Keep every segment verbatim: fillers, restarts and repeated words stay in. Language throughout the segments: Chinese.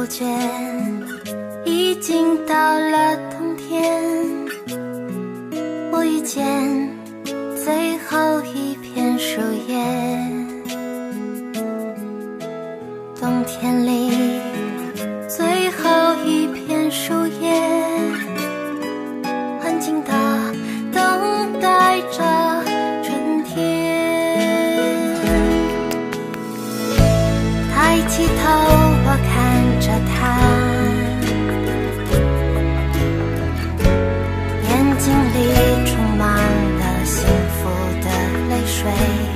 觉，已经到了冬天。我遇见最后一片树叶，冬天里最后一片树叶，安静地等待着春天。抬起头，我看着他，眼睛里充满了幸福的泪水。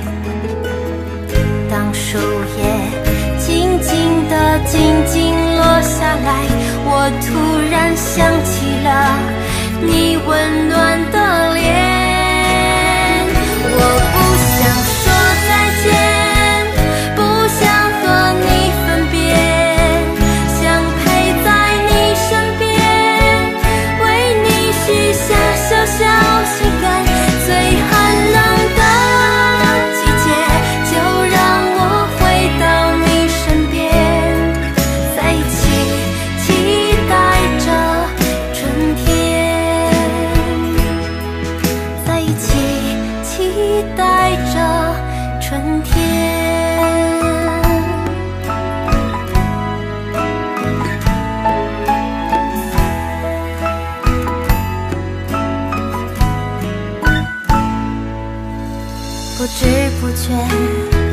当树叶静静地静静落下来，我突然想起了你温暖的脸。我不想说再见，不想和你分别，想陪在你身边，为你许下小小心愿。最寒冷的季节，就让我回到你身边，在一起期待着春天，在一起期待着春天。不知不觉